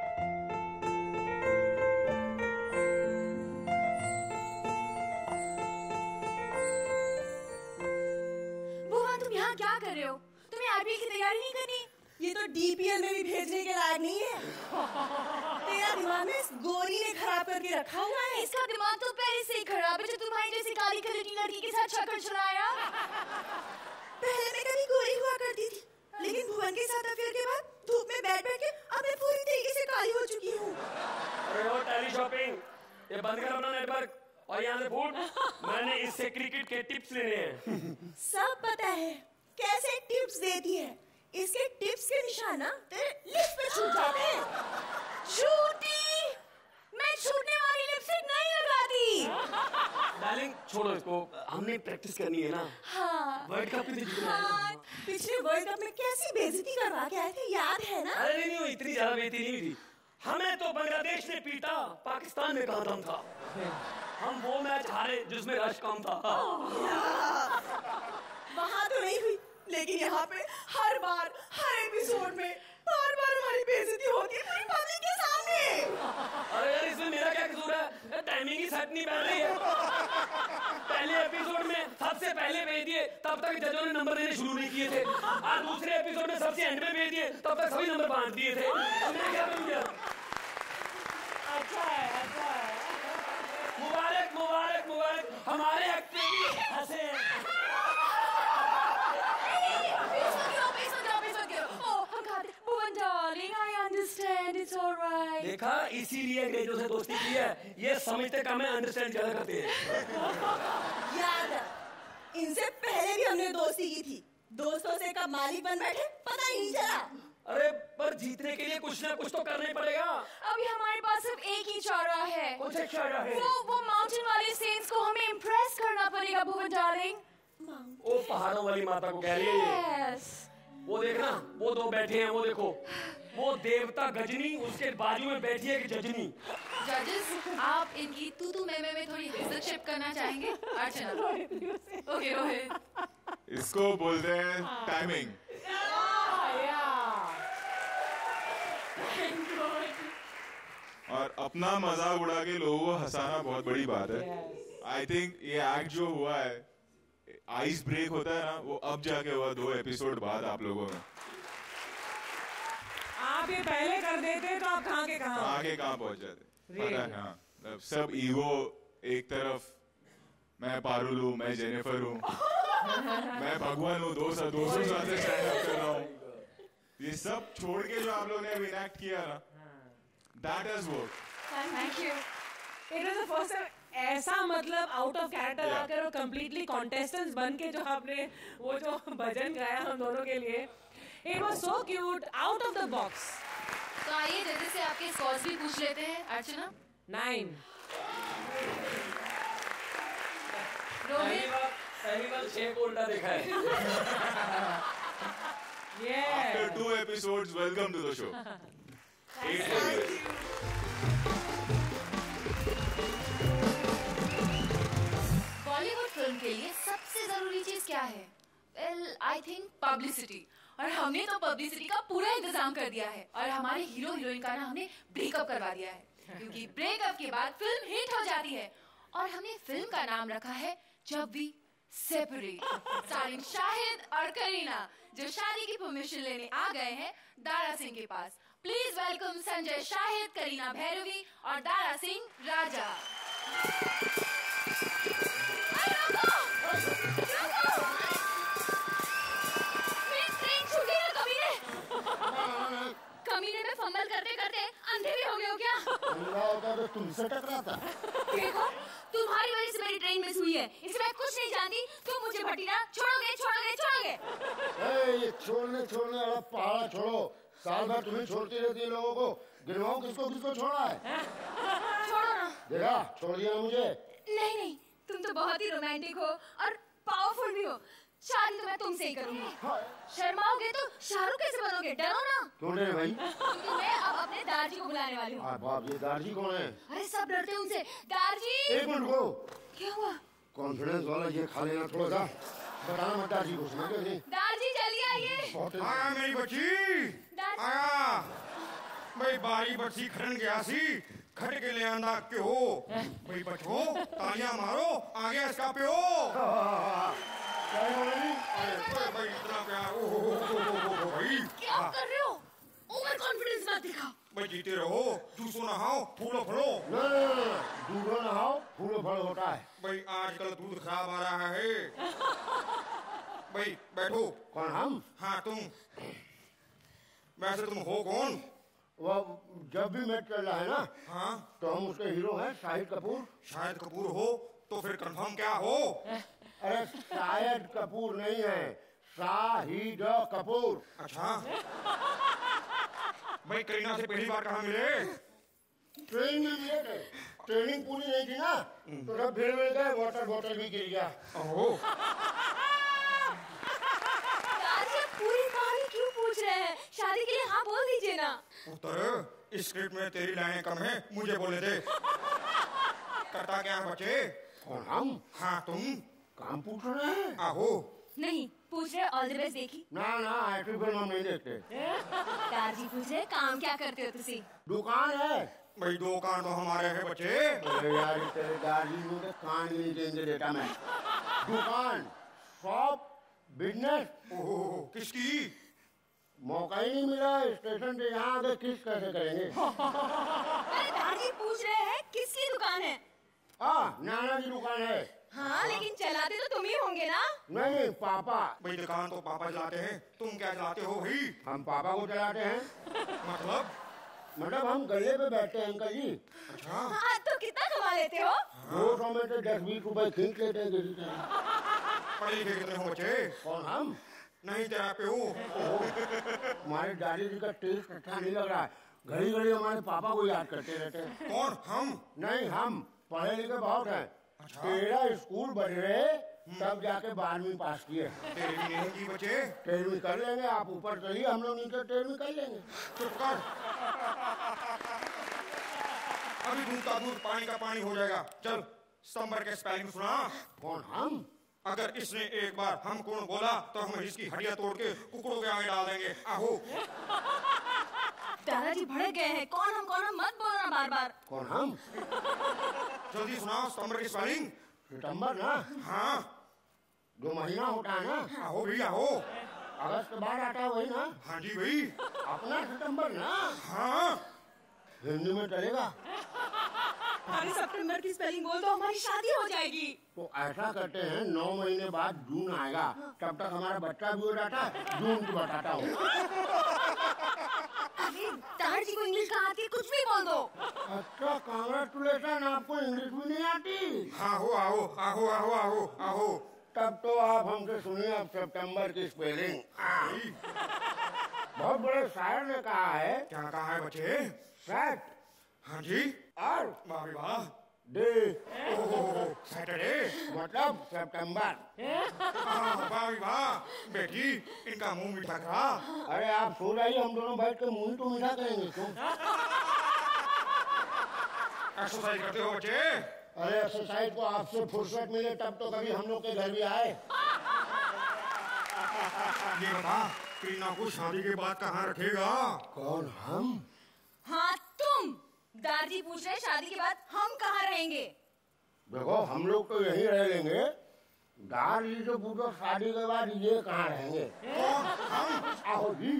क्या कर रहे हो? तुम्हें आरबीआई की तैयारी नहीं करनी?
ये तो डीपीएल में भी भेजने के लायक नहीं है। तेरा दिमाग में इस गोरी ने खराब करके रखा हुआ है।
इसका दिमाग तो पहले से ही खराब है, जो तुम्हारी जैसी काली कलटी लड़की के साथ चक्कर चलाया।
पहले मैं कभी गोरी हुआ करती थी, लेकिन भुवन के साथ अफेयर के बाद धूप में बैठ बैठ के अब मैं पूरी तरीके से काली हो चुकी हूँ।
अरे वो टेली शॉपिंग, ये बंद कर अपना नेटवर्क और यहाँ से फूट। मैंने इससे क्रिकेट के टिप्स लेने हैं।
सब पता है कैसे टिप्स देती है। इसके टिप्स के निशान ना तेरे लिप्स पे छूट जाते हैं।
झूठी, मैं छूटने वाली लिपस्टिक नहीं लगाती।
डार्लिंग छोड़ो इसको, हमने प्रैक्टिस करनी है ना।
हाँ,
वर्ल्ड कप भी तो जीतना है।
पिछले वर्ल्ड कप में कैसी बेइज्जती करवा के आए थे, याद है ना?
अरे नहीं, इतनी ज्यादा बेइज्जती नहीं हुई थी। हमें तो बांग्लादेश ने पीटा, पाकिस्तान में कहाँ दम था। हम वो मैच हारे जिसमें रश कम था।
वहाँ तो नहीं हुई, लेकिन यहाँ पे हर बार हर एपिसोड में बार-बार हमारी बेइज्जती होती है पूरी पब्लिक के सामने।
अरे यार, इसमें मेरा क्या कसूर है? टाइमिंग ही सेट नहीं बैठ रही है। पहले एपिसोड में सबसे पहले भेज दिए, तब तब तक जजों ने नंबर देने शुरू नहीं किए थे। आज दूसरे एपिसोड में सबसे एंड में भेज दिए, तब तक सभी नंबर बांट दिए थे। हमने क्या किया?
अच्छा है, अच्छा है।
मुबारक मुबारक मुबारक, हमारे एक्टर हंसे। देखा, इसीलिए अंग्रेजों से दोस्ती की है, ये समझते कम है, अंडरस्टैंड ज्यादा करते हैं।
याद है, इनसे पहले भी हमने दोस्ती की थी। दोस्तों से कब मालिक बन बैठे पता ही नहीं चला।
अरे पर जीतने के लिए कुछ ना कुछ तो करना ही पड़ेगा।
अभी हमारे पास सिर्फ एक ही चौराहा है।
कौन सा चौराहा है?
वो माउंटेन वाले सेंट्स को हमें इम्प्रेस करना पड़ेगा भुवन डार्लिंग।
वो पहाड़ों वाली माता को कह रही है।
Yes.
वो देखना, वो दो बैठे हैं, वो देखो, वो देवता गजनी, उसके बाजू में बैठी है कि जजनी।
जजेस, आप इनकी तू मैं थोड़ी हस्तक्षेप करना चाहेंगे? अर्चना। ओके रोहित।
इसको बोलते हैं टाइमिंग। और अपना मजाक उड़ा के लोगों को हंसाना बहुत बड़ी बात है। आई थिंक ये एक्ट जो हुआ है, आइस ब्रेक होता है ना, वो अब जाके हुआ 2 एपिसोड बाद आप लोगों में।
आप ये पहले कर देते तो आप कहाँ के कहाँ
पहुंच जाते। पता है, हाँ, सब ईगो एक तरफ, मैं पारुल हूँ, मैं जेनिफर हूँ, मैं भगवान हूँ, 200 साल से स्टैंड अप कर रहा हूँ, ये सब छोड़ के जो आप लोगों ने इनैक्ट किया ना, that has worked.
Thank you.
It was the first time ऐसा मतलब आउट ऑफ कैरेक्टर आकर और कंप्लीटली कॉन्टेस्टेंट्स बन के जो आपने वो जो भजन गाया हम दोनों के लिए, it was so cute, out of the box.
तो आइए जल्दी से आपके स्कोर्स भी पूछ लेते हैं। अर्चना
9।
रोहित
पहली बार 6 को उल्टा देखा है।
After 2 episodes, welcome to the show.
Bollywood film के लिए सबसे जरूरी चीज क्या है? Well I think publicity. और हमने तो पब्लिसिटी का पूरा इंतजाम कर दिया है और हमारे हीरो हीरोइन का ना हमने ब्रेकअप करवा दिया है, क्योंकि ब्रेकअप के बाद फिल्म हिट हो जाती है। और हमने फिल्म का नाम रखा है जब वी सेपरेट, स्टारिंग शाहिद और करीना, जो शादी की परमिशन लेने आ गए हैं दारा सिंह के पास। प्लीज वेलकम संजय शाहिद, करीना भैरवी और दारा सिंह राजा। कमीने में फंबल करते करते अंधे भी हो गए हो क्या?
होता तो तुमसे टकराता।
देखो, तुम्हारी वजह से मेरी ट्रेन मिस हुई है, इसलिए मैं कुछ नहीं जानती। तुम मुझे भटीरा छोड़ोगे?
ये छोड़ने वाला पहाड़ा छोड़ो। साल भर तुम्हें छोड़ती रहती है लोगों को, गिनवाओ किसको छोड़ा है।
छोड़ो ना।
देखा, छोड़ दिया मुझे।
नहीं, तुम तो बहुत ही रोमांटिक हो और पावरफुल भी हो। शादी तो मैं तुमसे ही करूंगी। शर्माओगे तो शाहरुख कैसे बनोगे? डरो ना।
क्यों डरे भाई?
क्योंकि मैं अब अपने दारजी को बुलाने वाली हूँ।
बाप, ये दारजी कौन है?
अरे सब डरते हैं उनसे। दारजी।
एक मिनट को।
क्या हुआ?
कॉन्फिडेंस वाला ये खा लेना थोड़ा सा। बताना मत दारजी को, सुना क्या?
दारजी जल्दी आइए।
आया मेरी बच्ची, आया। भाई बारी बच्ची खड़न गया सी, खट के ले आंदा क्यों? भाई बच्चों तालियां मारो, आगे इसका प्यो। भाई इतना प्यार, भाई
क्या कर रहे हो? ओवर कॉन्फिडेंस मत दिखाओ।
भाई जीते रहो, जूसो नहाओ, फूलो फलो।
दूधो नहाओ, फूलो फल होता है।
भाई आजकल दूध खराब आ रहा है। भाई बैठो।
कौन हम?
हाँ तुम। वैसे तुम हो कौन?
वो जब भी मैच चल रहा है ना,
हाँ,
तो हम उसके हीरो हैं शाहिद कपूर।
शाहिद कपूर हो तो फिर कंफर्म क्या हो?
अरे शाहिद कपूर नहीं है, शाहिद कपूर।
अच्छा। भाई करीना से पहली बार कहाँ मिले?
ट्रेन में मिले थे। ट्रेनिंग पूरी नहीं थी ना, तो जब भीड़ में गए वाटर बॉटल भी गिर गया।
पूरी कहानी क्यों पूछ रहे हैं? शादी के लिए हाँ बोल दीजिए ना।
पुत्र, इस स्क्रिप्ट में तेरी लाइनें कम है, मुझे बोलने दे। करता क्या है बच्चे?
कौन हम?
हाँ तुम।
काम पूछ रहे हैं?
आहो।
नहीं पूछ रहे ऑल द बेस्ट देखी।
ना ऐसी फिल्म हम नहीं देखते।
दारजी पूछ रहे काम क्या करते हो तुसी?
दुकान है।
भाई दुकान तो हमारे है बच्चे।
अरे यार तेरे दादी मुझे कान नहीं देंगे बेटा। मैं दुकान, शॉप
बिजनेस?
ओह किसकी?
मौका ही नहीं मिला स्टेशन से यहाँ आगे किस कैसे करेंगे?
अरे दादी पूछ रहे हैं किसकी दुकान है?
नाना की दुकान है।
हाँ लेकिन चलाते तो तुम ही होंगे ना?
नहीं पापा।
भाई दुकान तो पापा चलाते हैं, तुम क्या चलाते हो भाई?
हम पापा को चलाते हैं।
मतलब
हम गले पे बैठते हैं अंकल जी।
अच्छा
हाँ तो कितना कमा लेते हो?
200 में से 10-20 रुपए खींच लेते हैं किसी से।
पढ़े लिखे कितने हो बच्चे?
कौन हम?
नहीं तेरा प्यो।
हमारे दादी जी का टेस्ट अच्छा नहीं लग रहा है, घड़ी घड़ी हमारे पापा को याद करते रहते हैं।
कौन? हम?
नहीं हम पढ़े लिखे बहुत हैं।
अच्छा।
तेरा स्कूल बज रहे तब जाके 12वीं पास किए।
13वीं नहीं की बच्चे?
13वीं कर लेंगे, आप ऊपर चलिए हम लोग नीचे 13वीं कर लेंगे।
चुप कर। अभी दूध का दूध पानी का पानी हो जाएगा। चल सितंबर के स्पेलिंग सुना।
कौन? हम?
अगर इसने एक बार हम कौन बोला तो हम इसकी हड्डियां तोड़ के कुकुरों के आगे डाल देंगे। आहो।
दादाजी भड़क गए हैं। कौन हम मत बोलना बार बार।
कौन हम?
जल्दी सुनाओ सितंबर की स्पेलिंग।
सितंबर ना?
हाँ।
जो महीना होता है ना?
आहो भैया हो।
अगस्त के बाद आता है वही ना?
हाँ जी भाई।
अपना सितंबर ना?
हाँ।
हिंदी में चलेगा?
अरे सितंबर की स्पेलिंग बोल दो हमारी शादी हो जाएगी।
तो ऐसा करते हैं 9 महीने बाद जून आएगा, तब तक हमारा बच्चा भी हो जाता है। जून की बताता हूँ।
अरे दादाजी को इंग्लिश कहाँ आती है? कुछ भी बोल दो।
अच्छा कांग्रेचुलेशन, आपको इंग्लिश भी नहीं आती?
हाँ हो आओ आओ आओ आओ आओ।
तब तो आप हमसे सुनिए अब सितंबर की स्पेलिंग। बहुत बड़े शायर ने कहा है।
क्या कहा है बच्चे?
सेट।
हाँ जी।
और
वाह वाह।
डे।
सैटरडे
मतलब सितंबर।
वाह वाह। बेटी इनका मुंह मीठा करा।
अरे आप सो जाइए, हम दोनों बैठ के मुंह तो मीठा करेंगे। क्यों?
एक्सरसाइज करते हो बच्चे?
अरे एक्सरसाइज को आपसे फुर्सत मिले तब तो कभी हम लोग के घर भी आए।
ये बता करीना को शादी के बाद कहाँ रखेगा?
कौन? हम?
हाँ तुम। दादाजी पूछ रहे शादी के बाद हम कहाँ रहेंगे?
देखो हम लोग तो यहीं रह लेंगे। दादाजी से पूछो शादी के बाद ये कहाँ रहेंगे?
कौन? हम?
आओ जी।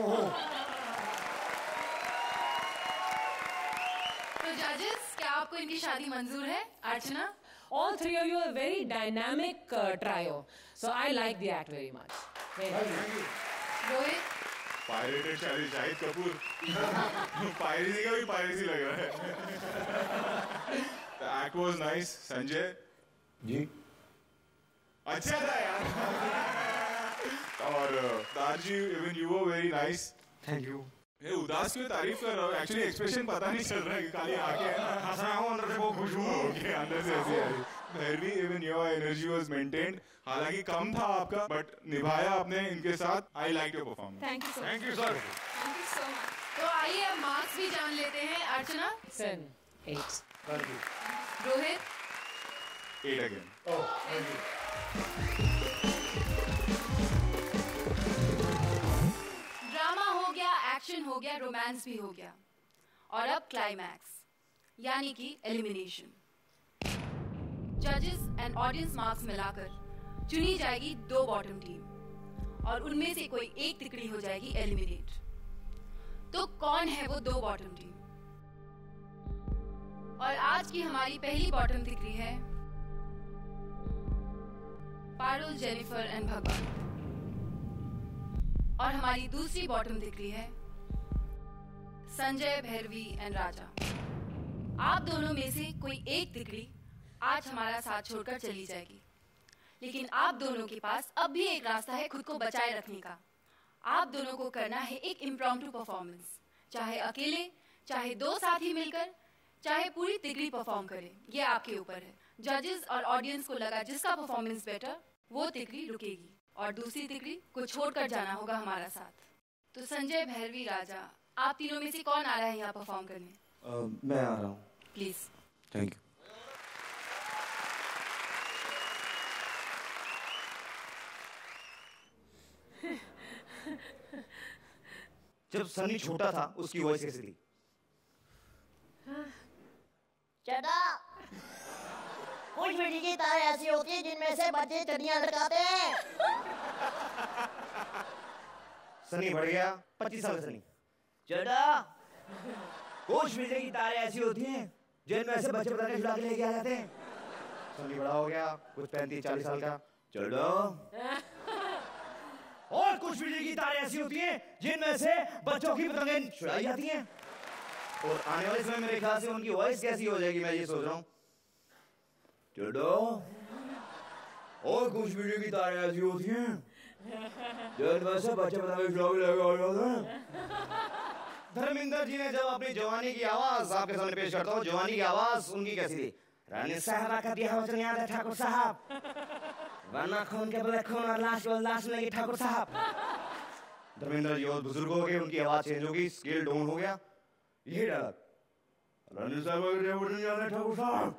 तो जजेस, क्या आपको इनकी शादी मंजूर है? Archana?
All three of you are very dynamic trio, so I like the act very much.
Rohit?
Pirated शादी शाहिद कपूर। पायरेसी का भी पायरेसी लग रहा है। The act was nice. Sanjay
ji
अच्छा था यार। और दादाजी even you were very nice.
Thank you.
ये उदास क्यों तारीफ कर रहा हूँ? एक्चुअली एक्सप्रेशन पता नहीं चल रहा है, खाली आके है ना।
हंस रहा हूँ, अंदर से बहुत खुश हूँ।
ओके, अंदर से ऐसी आ रही। Bhairavi, even your energy was maintained. हालांकि कम था आपका, बट निभाया आपने इनके साथ। I liked your performance.
Thank you sir.
Thank you sir.
Thank you so much. तो आइए अब मार्क्स भी जान लेते हैं। अर्चना?
8.
रोहित?
8 again.
ड्रामा हो गया, एक्शन हो गया, रोमांस भी हो गया, और अब क्लाइमैक्स यानी कि एलिमिनेशन। जजेस एंड ऑडियंस मार्क्स मिलाकर चुनी जाएगी 2 बॉटम टीम, और उनमें से कोई एक तिकड़ी हो जाएगी एलिमिनेट। तो कौन है वो 2 बॉटम टीम? और आज की हमारी पहली बॉटम तिकड़ी है पारुल, जेनिफर एंड भगवान, और हमारी दूसरी बॉटम तिकड़ी है संजय, भैरवी एंड राजा। आप दोनों में से कोई एक तिकड़ी आज हमारा साथ छोड़कर चली जाएगी, लेकिन आप दोनों के पास अब भी एक रास्ता है खुद को बचाए रखने का। आप दोनों को करना है एक इम्प्रॉम्प्टू परफॉर्मेंस, चाहे अकेले, चाहे 2 साथी मिलकर, चाहे पूरी तिकड़ी परफॉर्म करे, ये आपके ऊपर है। जजेस और ऑडियंस को लगा जिसका परफॉर्मेंस बेटर, वो तिकड़ी रुकेगी और दूसरी तिकड़ी को छोड़कर जाना होगा हमारा साथ। तो संजय, भैरवी, राजा, आप तीनों में से कौन आ रहा है यहाँ परफॉर्म करने?
मैं आ रहा हूँ।
प्लीज।
Thank you. जब सनी छोटा था उसकी वॉइस कैसी थी?
चदा।
कुछ बिजली की तार ऐसी होती है जिनमें से बच्चे चनिया लटकाते हैं।
सनी बढ़ गया 25 साल सनी।
चटा कुछ बिजली की तारें ऐसी होती हैं जिनमें से बच्चे पता नहीं छुड़ा के लेके आ जाते हैं।
सनी बड़ा हो गया कुछ 35-40 साल का।
चलो और कुछ बिजली की तारें ऐसी होती हैं जिनमें से बच्चों की पतंगें छुड़ाई जाती हैं।
और आने वाले समय मेरे ख्याल से उनकी वॉइस कैसी हो जाएगी मैं ये सोच रहा हूँ।
चलो और कुछ बिजली की तारें ऐसी होती हैं जिनमें से बच्चे पतंगें छुड़ा के लेके आ जाते हैं।
धर्मेंद्र जी ने जब अपनी जवानी की आवाज आपके सामने पेश करता हूँ, जवानी की आवाज उनकी कैसी थी? रानी साहबा का दिया वचन याद है ठाकुर साहब, वरना खून के बदले खून और लाश को लाश मिलेगी ठाकुर साहब। धर्मेंद्र जी बहुत बुजुर्ग हो गए, उनकी आवाज चेंज हो गई, स्केल डाउन हो गया। यही डायलॉग, रानी साहबा का दिया वचन याद है ठाकुर साहब,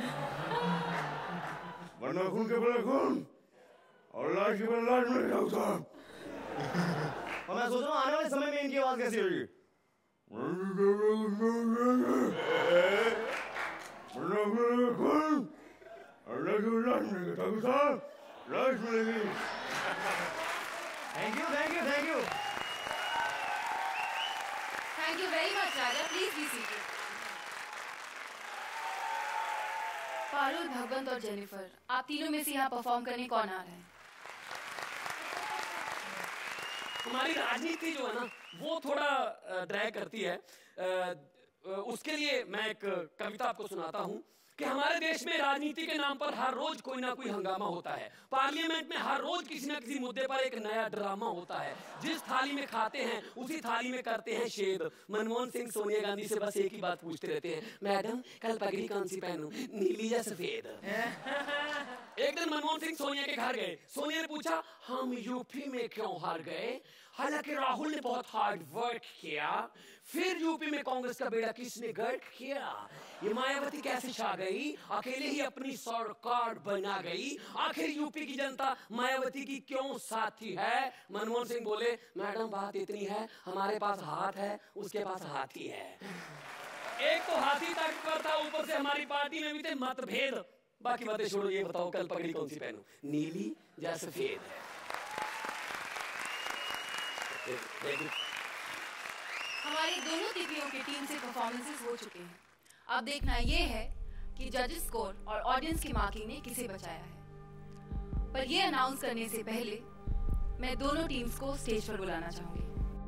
वरना खून के बदले खून और लाश के बदले लाश मिलेगी ठाकुर साहब। और मैं सोच रहा हूँ आने वाले समय में इनकी आवाज कैसी होगी?
Thank you very much, Raja. Please be seated. Parul, भगवंत और जेनिफर, आप तीनों में से यहाँ परफॉर्म करने कौन आ रहे हैं?
हमारी राजनीति जो है ना वो थोड़ा ड्रैग करती है। उसके लिए मैं एक कविता आपको सुनाता हूँ कि हमारे देश में राजनीति के नाम पर हर रोज कोई ना कोई हंगामा होता है। पार्लियामेंट में हर रोज किसी ना किसी मुद्दे पर एक नया ड्रामा होता है। जिस थाली में खाते हैं उसी थाली में करते हैं छेद। मनमोहन सिंह सोनिया गांधी से बस एक ही बात पूछते रहते हैं, मैडम कल पगड़ी कौन सी पहनूं, नीली या सफेद? एक दिन मनमोहन सिंह सोनिया के घर गए। सोनिया ने पूछा, हम यूपी में क्यों हार गए? हालांकि राहुल ने बहुत हार्ड वर्क किया, फिर यूपी में कांग्रेस का बेड़ा किसने गर्क किया? ये मायावती कैसे छा गई, अकेले ही अपनी सरकार बना गई? आखिर यूपी की जनता मायावती की क्यों साथी है? मनमोहन सिंह बोले, मैडम बात इतनी है, हमारे पास हाथ है, उसके पास हाथी है। एक तो हाथी ताकतवर था, ऊपर से हमारी पार्टी में भी थे मतभेद। बाकी बातें छोड़ो, ये बताओ कल पगड़ी कौन सी पहनूं, नीली या सफेद?
हमारी दोनों दीदियों की टीम से परफॉर्मेंसेस हो चुके हैं। अब देखना ये है कि जजेस स्कोर और ऑडियंस की मार्किंग ने किसे बचाया है। पर ये अनाउंस करने से पहले मैं दोनों टीम्स को स्टेज पर बुलाना चाहूंगी।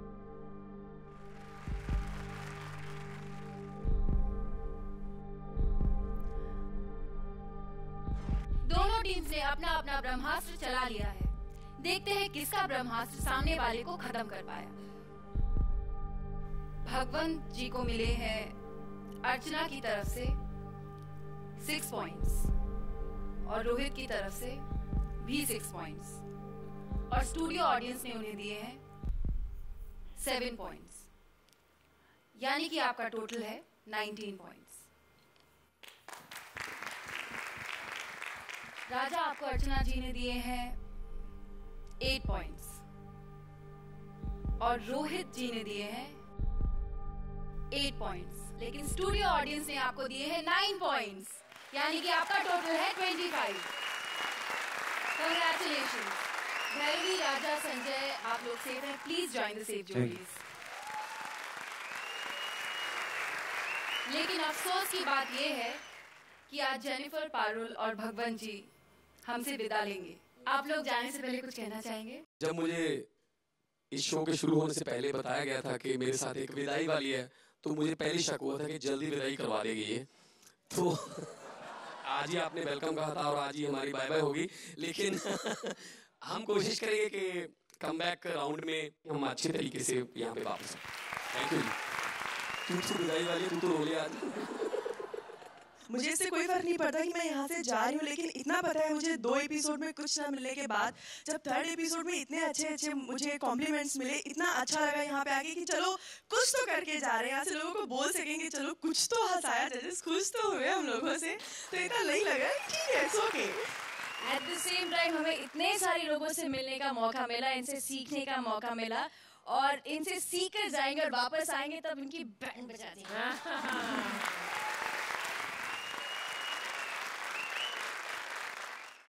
दोनों टीम्स ने अपना अपना ब्रह्मास्त्र चला लिया है। देखते हैं किसका ब्रह्मास्त्र सामने वाले को खत्म कर पाया। भगवंत जी को मिले हैं अर्चना की तरफ से 6 पॉइंट्स और रोहित की तरफ से भी 6 पॉइंट्स और स्टूडियो ऑडियंस ने उन्हें दिए हैं 7 पॉइंट्स, यानी कि आपका टोटल है 19 पॉइंट्स। राजा, आपको अर्चना जी ने दिए हैं 8 पॉइंट्स और रोहित जी ने दिए हैं 8 पॉइंट्स, लेकिन स्टूडियो ऑडियंस ने आपको दिए हैं 9 पॉइंट्स, यानी कि आपका टोटल है 25। कंग्रेचुलेशन। भैरवी, राजा, संजय, आप लोग सेफ हैं। प्लीज जॉइन द सेफ जोड़ीज। लेकिन अफसोस की बात यह है कि आज जेनिफर, पारुल और भगवंत जी हमसे विदा लेंगे। आप लोग जाने से पहले कुछ कहना चाहेंगे?
जब मुझे इस शो के शुरू होने से पहले बताया गया था कि मेरे साथ एक विदाई वाली है, तो मुझे पहले शक हुआ था कि जल्दी विदाई करवा देगी ये। तो आज ही आपने वेलकम कहा था और आज ही हमारी बाय बाय होगी। लेकिन हम कोशिश करेंगे कि कम बैक राउंड में हम अच्छे तरीके से यहाँ पे वापस। Thank you. तू तो विदाई वाली, तू तो रोले आज।
मुझे इससे कोई फर्क नहीं पड़ता कि मैं यहाँ से जा रही हूँ, लेकिन इतना पता है मुझे 2 एपिसोड में कुछ ना मिलने के बाद जब 3rd एपिसोड में इतने अच्छे मुझे कॉम्प्लीमेंट्स मिले, इतना अच्छा लगा यहाँ पे आके कि चलो कुछ तो करके जा रहे हैं, यहाँ से लोगों को बोल सकेंगे चलो कुछ तो हंसाया, जजेस खुश तो हुए हम लोगों से, तो इतना नहीं लगा ठीक है, it's okay.
At the same time हमें इतने सारे लोगों से मिलने का मौका मिला, इनसे सीखने का मौका मिला और इनसे सीख कर जाएंगे और वापस आएंगे तब इनकी बैंड बजा देंगे।